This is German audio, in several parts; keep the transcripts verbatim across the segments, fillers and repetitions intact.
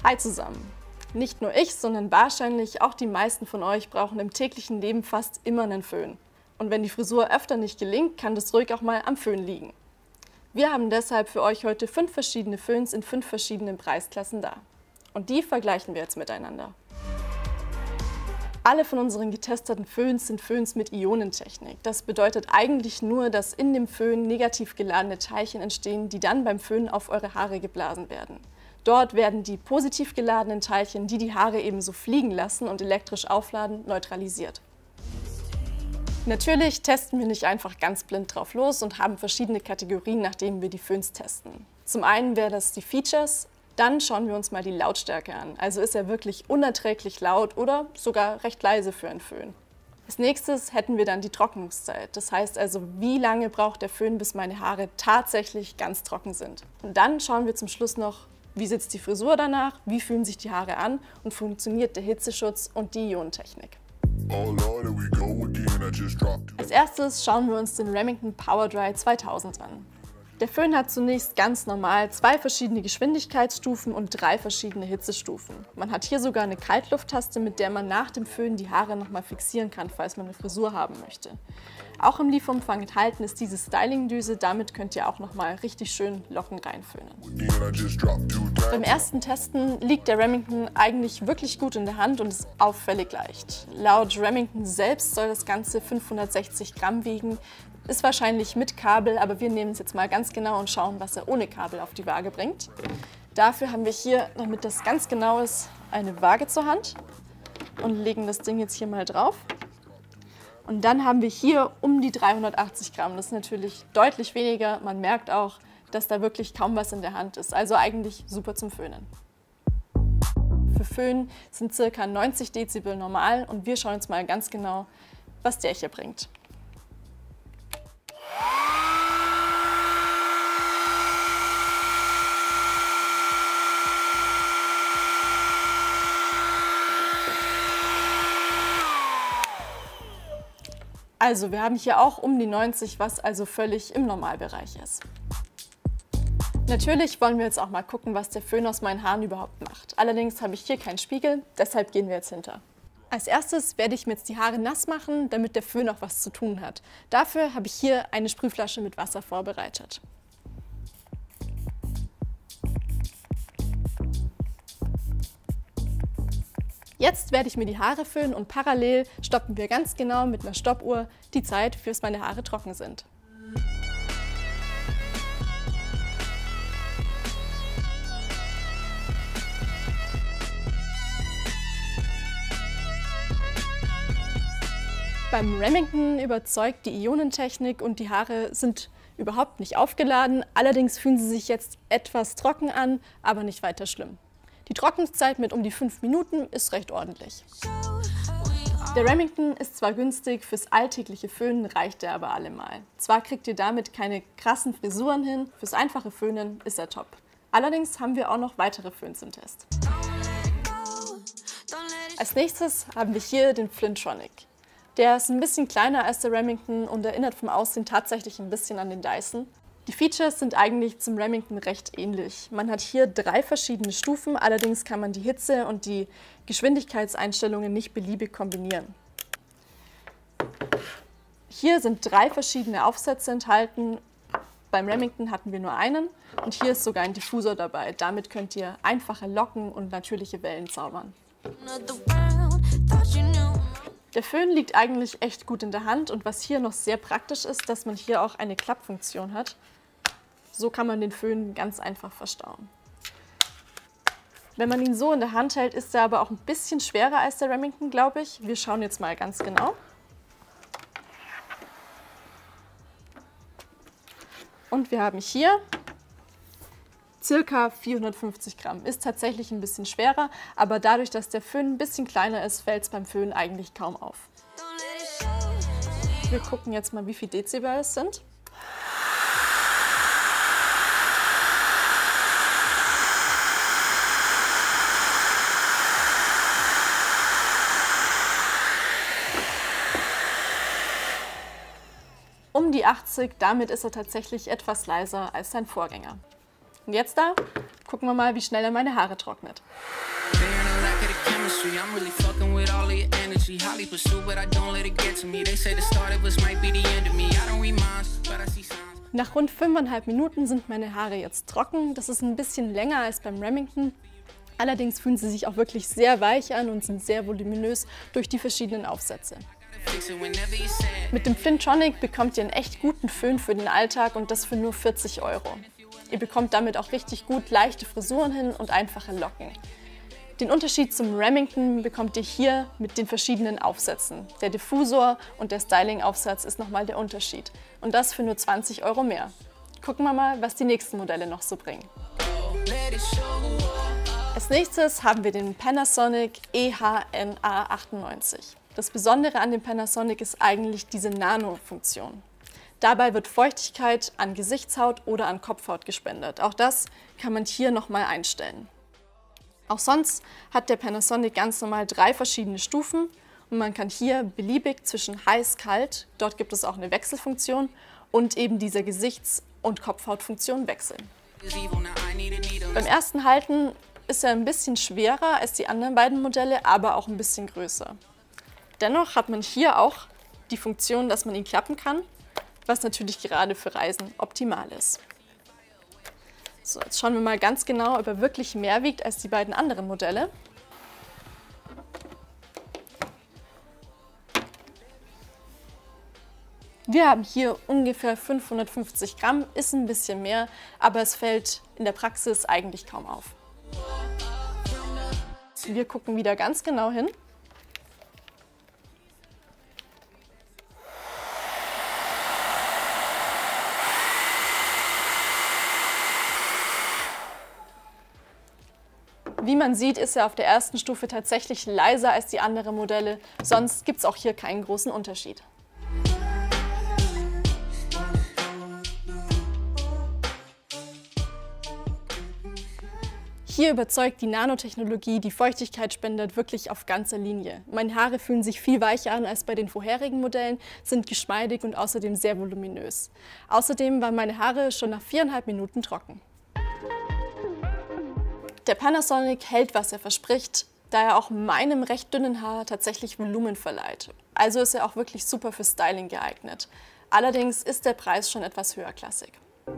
Hi zusammen! Nicht nur ich, sondern wahrscheinlich auch die meisten von euch brauchen im täglichen Leben fast immer einen Föhn. Und wenn die Frisur öfter nicht gelingt, kann das ruhig auch mal am Föhn liegen. Wir haben deshalb für euch heute fünf verschiedene Föhns in fünf verschiedenen Preisklassen da. Und die vergleichen wir jetzt miteinander. Alle von unseren getesteten Föhns sind Föhns mit Ionentechnik. Das bedeutet eigentlich nur, dass in dem Föhn negativ geladene Teilchen entstehen, die dann beim Föhnen auf eure Haare geblasen werden. Dort werden die positiv geladenen Teilchen, die die Haare ebenso fliegen lassen und elektrisch aufladen, neutralisiert. Natürlich testen wir nicht einfach ganz blind drauf los und haben verschiedene Kategorien, nach denen wir die Föhns testen. Zum einen wäre das die Features, dann schauen wir uns mal die Lautstärke an. Also ist er wirklich unerträglich laut oder sogar recht leise für einen Föhn. Als nächstes hätten wir dann die Trocknungszeit. Das heißt also, wie lange braucht der Föhn, bis meine Haare tatsächlich ganz trocken sind. Und dann schauen wir zum Schluss noch, wie sitzt die Frisur danach, wie fühlen sich die Haare an und funktioniert der Hitzeschutz und die Ionentechnik. Als erstes schauen wir uns den Remington PowerDry zweitausend an. Der Föhn hat zunächst ganz normal zwei verschiedene Geschwindigkeitsstufen und drei verschiedene Hitzestufen. Man hat hier sogar eine Kaltlufttaste, mit der man nach dem Föhn die Haare nochmal fixieren kann, falls man eine Frisur haben möchte. Auch im Lieferumfang enthalten ist diese Stylingdüse, damit könnt ihr auch nochmal richtig schön Locken reinföhnen. Beim ersten Testen liegt der Remington eigentlich wirklich gut in der Hand und ist auffällig leicht. Laut Remington selbst soll das Ganze fünfhundertsechzig Gramm wiegen. Ist wahrscheinlich mit Kabel, aber wir nehmen es jetzt mal ganz genau und schauen, was er ohne Kabel auf die Waage bringt. Dafür haben wir hier, damit das ganz genau ist, eine Waage zur Hand und legen das Ding jetzt hier mal drauf. Und dann haben wir hier um die dreihundertachtzig Gramm. Das ist natürlich deutlich weniger. Man merkt auch, dass da wirklich kaum was in der Hand ist. Also eigentlich super zum Föhnen. Für Föhn sind ca. neunzig Dezibel normal und wir schauen jetzt mal ganz genau, was der hier bringt. Also wir haben hier auch um die neunzig, was also völlig im Normalbereich ist. Natürlich wollen wir jetzt auch mal gucken, was der Föhn aus meinen Haaren überhaupt macht. Allerdings habe ich hier keinen Spiegel, deshalb gehen wir jetzt hinter. Als erstes werde ich mir jetzt die Haare nass machen, damit der Föhn auch was zu tun hat. Dafür habe ich hier eine Sprühflasche mit Wasser vorbereitet. Jetzt werde ich mir die Haare föhnen und parallel stoppen wir ganz genau mit einer Stoppuhr die Zeit, bis meine Haare trocken sind. Beim Remington überzeugt die Ionentechnik und die Haare sind überhaupt nicht aufgeladen. Allerdings fühlen sie sich jetzt etwas trocken an, aber nicht weiter schlimm. Die Trocknungszeit mit um die fünf Minuten ist recht ordentlich. Der Remington ist zwar günstig, fürs alltägliche Föhnen reicht er aber allemal. Zwar kriegt ihr damit keine krassen Frisuren hin, fürs einfache Föhnen ist er top. Allerdings haben wir auch noch weitere Föhns im Test. Als nächstes haben wir hier den Flintronic. Der ist ein bisschen kleiner als der Remington und erinnert vom Aussehen tatsächlich ein bisschen an den Dyson. Die Features sind eigentlich zum Remington recht ähnlich. Man hat hier drei verschiedene Stufen, allerdings kann man die Hitze und die Geschwindigkeitseinstellungen nicht beliebig kombinieren. Hier sind drei verschiedene Aufsätze enthalten. Beim Remington hatten wir nur einen und hier ist sogar ein Diffusor dabei. Damit könnt ihr einfache Locken und natürliche Wellen zaubern. Der Föhn liegt eigentlich echt gut in der Hand und was hier noch sehr praktisch ist, dass man hier auch eine Klappfunktion hat. So kann man den Föhn ganz einfach verstauen. Wenn man ihn so in der Hand hält, ist er aber auch ein bisschen schwerer als der Remington, glaube ich. Wir schauen jetzt mal ganz genau. Und wir haben hier circa vierhundertfünfzig Gramm. Ist tatsächlich ein bisschen schwerer, aber dadurch, dass der Föhn ein bisschen kleiner ist, fällt es beim Föhn eigentlich kaum auf. Wir gucken jetzt mal, wie viel Dezibel es sind. Um die achtzig, damit ist er tatsächlich etwas leiser als sein Vorgänger. Und jetzt da Gucken wir mal, wie schnell er meine Haare trocknet. Nach rund fünfeinhalb Minuten sind meine Haare jetzt trocken. Das ist ein bisschen länger als beim Remington. Allerdings fühlen sie sich auch wirklich sehr weich an und sind sehr voluminös durch die verschiedenen Aufsätze. Mit dem Flintronic bekommt ihr einen echt guten Föhn für den Alltag und das für nur vierzig Euro. Ihr bekommt damit auch richtig gut leichte Frisuren hin und einfache Locken. Den Unterschied zum Remington bekommt ihr hier mit den verschiedenen Aufsätzen. Der Diffusor und der Styling-Aufsatz ist nochmal der Unterschied. Und das für nur zwanzig Euro mehr. Gucken wir mal, was die nächsten Modelle noch so bringen. Als nächstes haben wir den Panasonic E H N A achtundneunzig. Das Besondere an dem Panasonic ist eigentlich diese Nano-Funktion. Dabei wird Feuchtigkeit an Gesichtshaut oder an Kopfhaut gespendet. Auch das kann man hier nochmal einstellen. Auch sonst hat der Panasonic ganz normal drei verschiedene Stufen und man kann hier beliebig zwischen heiß, kalt, dort gibt es auch eine Wechselfunktion und eben dieser Gesichts- und Kopfhautfunktion wechseln. Beim ersten Halten ist er ein bisschen schwerer als die anderen beiden Modelle, aber auch ein bisschen größer. Dennoch hat man hier auch die Funktion, dass man ihn klappen kann, was natürlich gerade für Reisen optimal ist. So, jetzt schauen wir mal ganz genau, ob er wirklich mehr wiegt als die beiden anderen Modelle. Wir haben hier ungefähr fünfhundertfünfzig Gramm, ist ein bisschen mehr, aber es fällt in der Praxis eigentlich kaum auf. Wir gucken wieder ganz genau hin. Wie man sieht, ist er auf der ersten Stufe tatsächlich leiser als die anderen Modelle, sonst gibt es auch hier keinen großen Unterschied. Hier überzeugt die Nanotechnologie, die Feuchtigkeit spendet, wirklich auf ganzer Linie. Meine Haare fühlen sich viel weicher an als bei den vorherigen Modellen, sind geschmeidig und außerdem sehr voluminös. Außerdem waren meine Haare schon nach viereinhalb Minuten trocken. Der Panasonic hält, was er verspricht, da er auch meinem recht dünnen Haar tatsächlich Volumen verleiht. Also ist er auch wirklich super für Styling geeignet. Allerdings ist der Preis schon etwas höherklassig.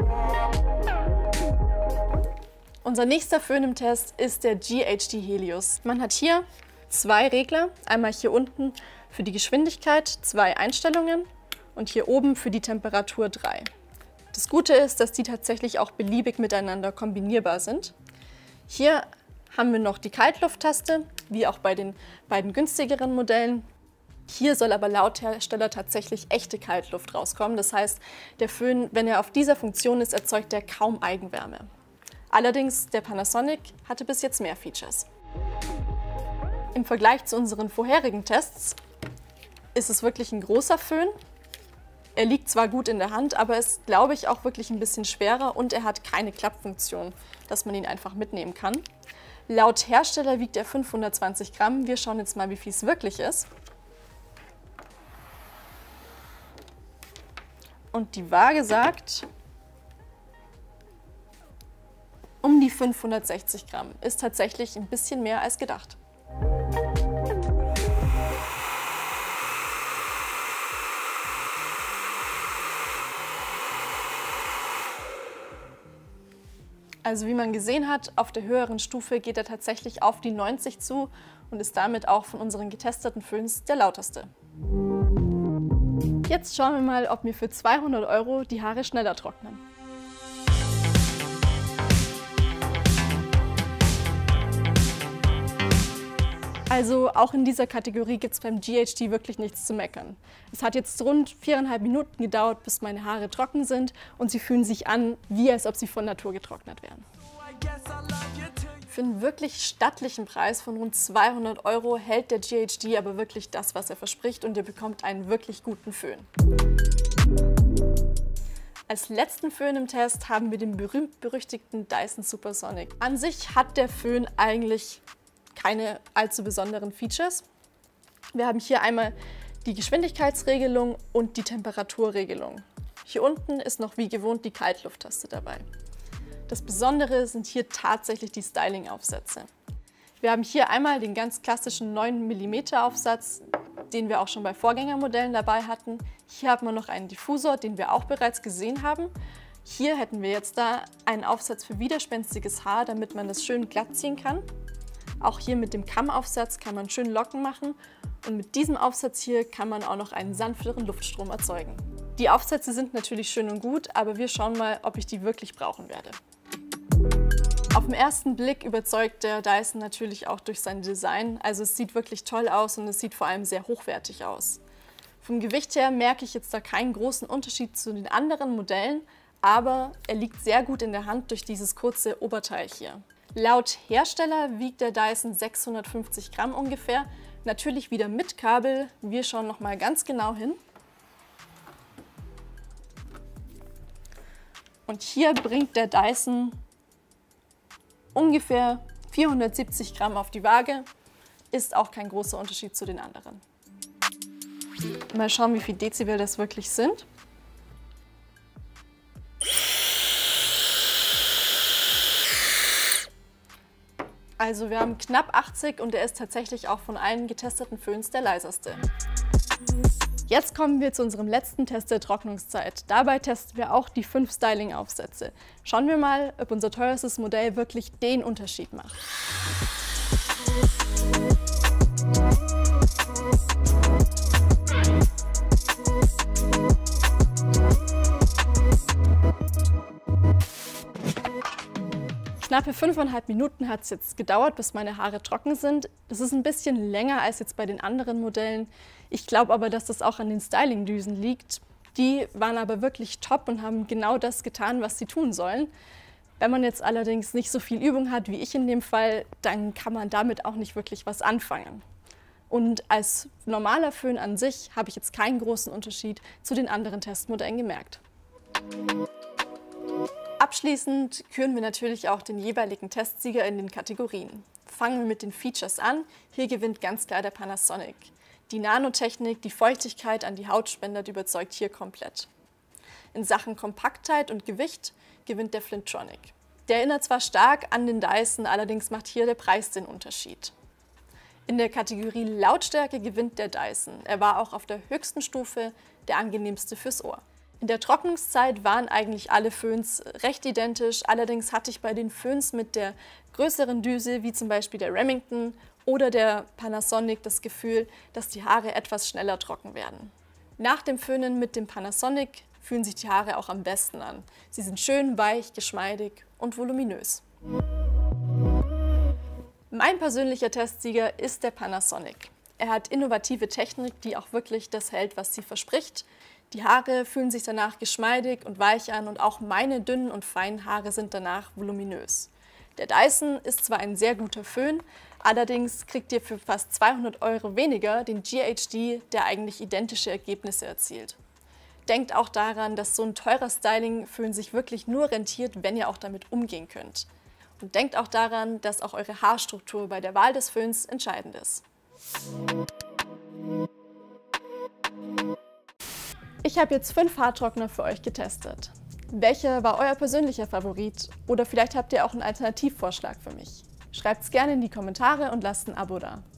Unser nächster Föhn im Test ist der G H D Helios. Man hat hier zwei Regler, einmal hier unten für die Geschwindigkeit, zwei Einstellungen und hier oben für die Temperatur drei. Das Gute ist, dass die tatsächlich auch beliebig miteinander kombinierbar sind. Hier haben wir noch die Kaltlufttaste, wie auch bei den beiden günstigeren Modellen. Hier soll aber laut Hersteller tatsächlich echte Kaltluft rauskommen. Das heißt, der Föhn, wenn er auf dieser Funktion ist, erzeugt er kaum Eigenwärme. Allerdings, der Panasonic hatte bis jetzt mehr Features. Im Vergleich zu unseren vorherigen Tests ist es wirklich ein großer Föhn. Er liegt zwar gut in der Hand, aber ist, glaube ich, auch wirklich ein bisschen schwerer und er hat keine Klappfunktion, dass man ihn einfach mitnehmen kann. Laut Hersteller wiegt er fünfhundertzwanzig Gramm. Wir schauen jetzt mal, wie viel es wirklich ist. Und die Waage sagt, um die fünfhundertsechzig Gramm. Ist tatsächlich ein bisschen mehr als gedacht. Also wie man gesehen hat, auf der höheren Stufe geht er tatsächlich auf die neunzig zu und ist damit auch von unseren getesteten Föhns der lauteste. Jetzt schauen wir mal, ob mir für zweihundert Euro die Haare schneller trocknen. Also auch in dieser Kategorie gibt es beim G H D wirklich nichts zu meckern. Es hat jetzt rund viereinhalb Minuten gedauert, bis meine Haare trocken sind und sie fühlen sich an, wie als ob sie von Natur getrocknet wären. Für einen wirklich stattlichen Preis von rund zweihundert Euro hält der G H D aber wirklich das, was er verspricht und ihr bekommt einen wirklich guten Föhn. Als letzten Föhn im Test haben wir den berühmt-berüchtigten Dyson Supersonic. An sich hat der Föhn eigentlich keine allzu besonderen Features. Wir haben hier einmal die Geschwindigkeitsregelung und die Temperaturregelung. Hier unten ist noch wie gewohnt die Kaltlufttaste dabei. Das Besondere sind hier tatsächlich die Styling-Aufsätze. Wir haben hier einmal den ganz klassischen neun Millimeter Aufsatz, den wir auch schon bei Vorgängermodellen dabei hatten. Hier haben wir noch einen Diffusor, den wir auch bereits gesehen haben. Hier hätten wir jetzt da einen Aufsatz für widerspenstiges Haar, damit man das schön glatt ziehen kann. Auch hier mit dem Kammaufsatz kann man schön Locken machen und mit diesem Aufsatz hier kann man auch noch einen sanfteren Luftstrom erzeugen. Die Aufsätze sind natürlich schön und gut, aber wir schauen mal, ob ich die wirklich brauchen werde. Auf den ersten Blick überzeugt der Dyson natürlich auch durch sein Design. Also es sieht wirklich toll aus und es sieht vor allem sehr hochwertig aus. Vom Gewicht her merke ich jetzt da keinen großen Unterschied zu den anderen Modellen, aber er liegt sehr gut in der Hand durch dieses kurze Oberteil hier. Laut Hersteller wiegt der Dyson sechshundertfünfzig Gramm ungefähr. Natürlich wieder mit Kabel. Wir schauen noch mal ganz genau hin. Und hier bringt der Dyson ungefähr vierhundertsiebzig Gramm auf die Waage. Ist auch kein großer Unterschied zu den anderen. Mal schauen, wie viel Dezibel das wirklich sind. Also wir haben knapp achtzig und er ist tatsächlich auch von allen getesteten Föhns der leiseste. Jetzt kommen wir zu unserem letzten Test der Trocknungszeit. Dabei testen wir auch die fünf Styling-Aufsätze. Schauen wir mal, ob unser teuerstes Modell wirklich den Unterschied macht. Knappe fünfeinhalb Minuten hat es jetzt gedauert, bis meine Haare trocken sind. Das ist ein bisschen länger als jetzt bei den anderen Modellen. Ich glaube aber, dass das auch an den Styling-Düsen liegt. Die waren aber wirklich top und haben genau das getan, was sie tun sollen. Wenn man jetzt allerdings nicht so viel Übung hat wie ich in dem Fall, dann kann man damit auch nicht wirklich was anfangen. Und als normaler Föhn an sich habe ich jetzt keinen großen Unterschied zu den anderen Testmodellen gemerkt. Abschließend küren wir natürlich auch den jeweiligen Testsieger in den Kategorien. Fangen wir mit den Features an. Hier gewinnt ganz klar der Panasonic. Die Nanotechnik, die Feuchtigkeit an die Haut spendet, überzeugt hier komplett. In Sachen Kompaktheit und Gewicht gewinnt der Flintronic. Der erinnert zwar stark an den Dyson, allerdings macht hier der Preis den Unterschied. In der Kategorie Lautstärke gewinnt der Dyson. Er war auch auf der höchsten Stufe der angenehmste fürs Ohr. In der Trocknungszeit waren eigentlich alle Föhns recht identisch, allerdings hatte ich bei den Föhns mit der größeren Düse, wie zum Beispiel der Remington oder der Panasonic, das Gefühl, dass die Haare etwas schneller trocken werden. Nach dem Föhnen mit dem Panasonic fühlen sich die Haare auch am besten an. Sie sind schön weich, geschmeidig und voluminös. Mein persönlicher Testsieger ist der Panasonic. Er hat innovative Technik, die auch wirklich das hält, was sie verspricht. Die Haare fühlen sich danach geschmeidig und weich an und auch meine dünnen und feinen Haare sind danach voluminös. Der Dyson ist zwar ein sehr guter Föhn, allerdings kriegt ihr für fast zweihundert Euro weniger den G H D, der eigentlich identische Ergebnisse erzielt. Denkt auch daran, dass so ein teurer Styling-Föhn sich wirklich nur rentiert, wenn ihr auch damit umgehen könnt. Und denkt auch daran, dass auch eure Haarstruktur bei der Wahl des Föhns entscheidend ist. Ich habe jetzt fünf Haartrockner für euch getestet. Welcher war euer persönlicher Favorit? Oder vielleicht habt ihr auch einen Alternativvorschlag für mich? Schreibt es gerne in die Kommentare und lasst ein Abo da.